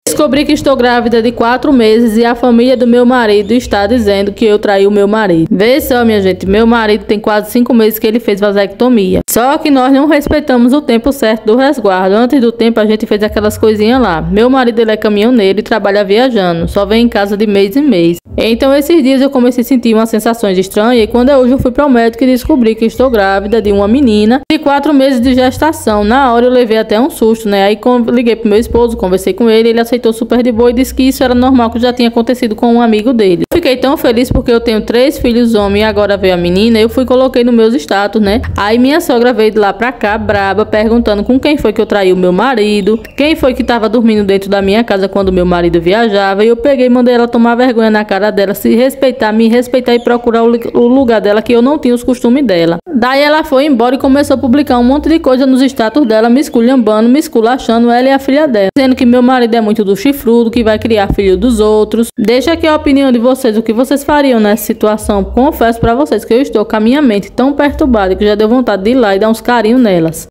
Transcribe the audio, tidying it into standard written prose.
Descobri que estou grávida de 4 meses e a família do meu marido está dizendo que eu traí o meu marido. Vê só, minha gente, meu marido tem quase 5 meses que ele fez vasectomia. Só que nós não respeitamos o tempo certo do resguardo. Antes do tempo a gente fez aquelas coisinhas lá. Meu marido ele é caminhoneiro e trabalha viajando, só vem em casa de mês em mês. Então esses dias eu comecei a sentir umas sensações estranhas e quando hoje eu fui para o médico e descobri que estou grávida de uma menina de 4 meses de gestação. Na hora eu levei até um susto, né? Aí liguei pro meu esposo, conversei com ele, ele aceitou super de boa e disse que isso era normal, que já tinha acontecido com um amigo dele. Fiquei tão feliz porque eu tenho 3 filhos homens e agora veio a menina. Eu fui e coloquei nos meus status, né? Aí minha sogra veio de lá pra cá, braba, perguntando com quem foi que eu traí o meu marido, quem foi que tava dormindo dentro da minha casa quando meu marido viajava. E eu peguei e mandei ela tomar vergonha na cara dela, se respeitar, me respeitar e procurar o lugar dela, que eu não tinha os costumes dela. Daí ela foi embora e começou a publicar um monte de coisa nos status dela, me esculhambando, me esculachando, ela e a filha dela, dizendo que meu marido é muito do chifrudo, que vai criar filho dos outros. Deixa aqui a opinião de vocês, o que vocês fariam nessa situação. Confesso pra vocês que eu estou com a minha mente tão perturbada que já deu vontade de ir lá e dar uns carinhos nelas.